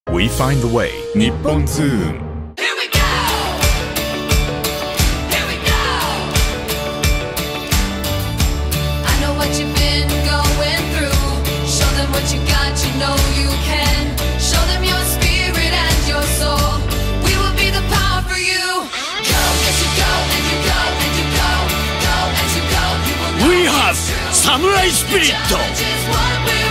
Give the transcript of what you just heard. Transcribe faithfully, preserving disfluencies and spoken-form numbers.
We find the way 日本通運。 We have Samurai Spirit!